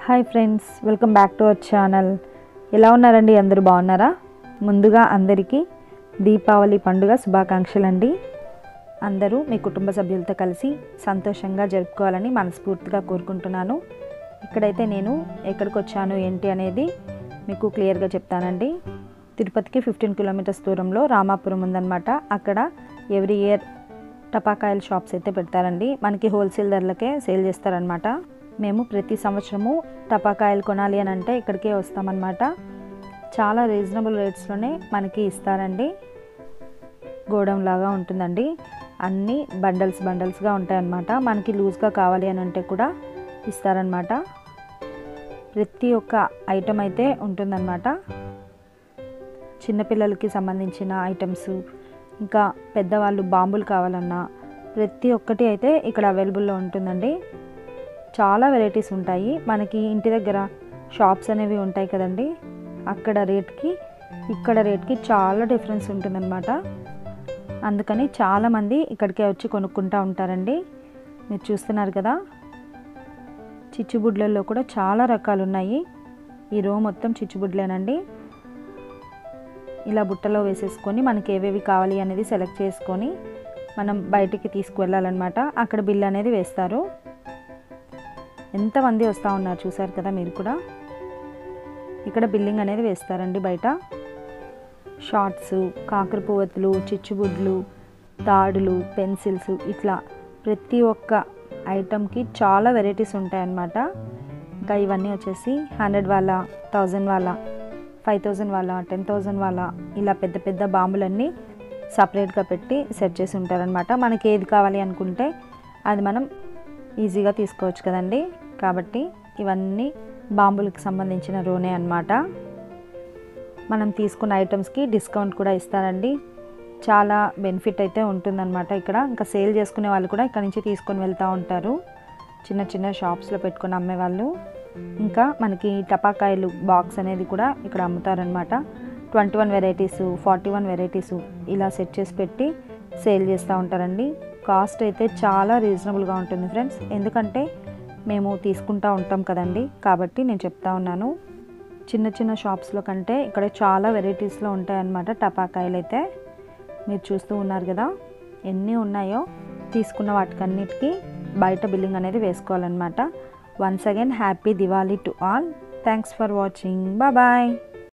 Hi friends, welcome back to our channel. ఎలా ఉన్నారండి? అందరూ బాగున్నారా? ముందుగా అందరికీ దీపావళి పండుగ శుభాకాంక్షలు అండి. అందరూ మీ కుటుంబ సభ్యులతో కలిసి సంతోషంగా జరుపుకోవాలని మనస్ఫూర్తిగా కోరుకుంటున్నాను. ఇక్కడైతే నేను ఎక్కడికి వచ్చాను ఏంటి అనేది మీకు క్లియర్గా చెప్తానండి. తిరుపతికి 15 కిలోమీటర్స్ దూరంలో రామాపురం ఉందన్నమాట. అక్కడ ఎవ్రీ ఇయర్ టపాకాయల షాప్స్ అయితే పెడతారండి. మనకి హోల్సేల్ ధరలకే సేల్ చేస్తారనమాట. మేము ప్రతి సంవత్సరము టపాకాయలు కొనాలి అని అంటే ఇక్కడికే వస్తామన్నమాట. చాలా రీజనబుల్ రేట్స్లోనే మనకి ఇస్తారండి. గోడౌన్ లాగా ఉంటుందండి. అన్నీ బండల్స్గా ఉంటాయన్నమాట. మనకి లూజ్గా కావాలి అని అంటే కూడా ఇస్తారనమాట. ప్రతి ఒక్క ఐటెం అయితే ఉంటుందన్నమాట. చిన్నపిల్లలకి సంబంధించిన ఐటమ్స్, ఇంకా పెద్దవాళ్ళు బాంబులు కావాలన్నా ప్రతి ఒక్కటి అయితే ఇక్కడ అవైలబుల్లో ఉంటుందండి. చాలా వెరైటీస్ ఉంటాయి. మనకి ఇంటి దగ్గర షాప్స్ అనేవి ఉంటాయి కదండి, అక్కడ రేట్కి ఇక్కడ రేట్కి చాలా డిఫరెన్స్ ఉంటుందన్నమాట. అందుకని చాలామంది ఇక్కడికే వచ్చి కొనుక్కుంటూ ఉంటారండి. మీరు చూస్తున్నారు కదా, చిచ్చుబుడ్లలో కూడా చాలా రకాలు ఉన్నాయి. ఈ రో మొత్తం చిచ్చుబుడ్లేనండి. ఇలా బుట్టలో వేసేసుకొని మనకి ఏవేవి కావాలి అనేది సెలెక్ట్ చేసుకొని మనం బయటికి తీసుకువెళ్ళాలన్నమాట. అక్కడ బిల్ అనేది వేస్తారు. ఎంతమంది వస్తూ ఉన్నారు చూసారు కదా మీరు కూడా. ఇక్కడ బిల్లింగ్ అనేది వేస్తారండి బయట. షార్ట్స్, కాకర పువ్వొత్తులు, చిచ్చుబుడ్లు, తాడులు, పెన్సిల్స్, ఇట్లా ప్రతి ఒక్క ఐటమ్కి చాలా వెరైటీస్ ఉంటాయన్నమాట. ఇంకా ఇవన్నీ వచ్చేసి 100 వాళ్ళ, 1000 వాళ్ళ, 5000 వాళ్ళ, 10,000 వాళ్ళ, ఇలా పెద్ద పెద్ద బాంబులన్నీ సపరేట్గా పెట్టి సెట్ చేసి ఉంటారనమాట. మనకి ఏది కావాలి అనుకుంటే అది మనం ఈజీగా తీసుకోవచ్చు కదండి. కాబట్టి ఇవన్నీ బాంబులకు సంబంధించిన రోనే అన్నమాట. మనం తీసుకున్న ఐటమ్స్కి డిస్కౌంట్ కూడా ఇస్తారండి. చాలా బెనిఫిట్ అయితే ఉంటుందన్నమాట ఇక్కడ. ఇంకా సేల్ చేసుకునే వాళ్ళు కూడా ఇక్కడ నుంచి తీసుకొని వెళ్తూ ఉంటారు, చిన్న చిన్న షాప్స్లో పెట్టుకొని అమ్మేవాళ్ళు. ఇంకా మనకి టపాకాయలు బాక్స్ అనేది కూడా ఇక్కడ అమ్ముతారనమాట. 21 వెరైటీసు, 41 వెరైటీసు ఇలా సెట్ చేసి పెట్టి సేల్ చేస్తూ ఉంటారండి. కాస్ట్ అయితే చాలా రీజనబుల్గా ఉంటుంది ఫ్రెండ్స్. ఎందుకంటే మేము తీసుకుంటూ ఉంటాం కదండి, కాబట్టి నేను చెప్తా ఉన్నాను. చిన్న చిన్న షాప్స్లో కంటే ఇక్కడ చాలా వెరైటీస్లో ఉంటాయన్నమాట టపాకాయలు అయితే. మీరు చూస్తూ ఉన్నారు కదా ఎన్ని ఉన్నాయో. తీసుకున్న వాటికన్నిటికీ బయట బిల్లింగ్ అనేది వేసుకోవాలన్నమాట. Once again happy Diwali to all. Thanks for watching. Bye.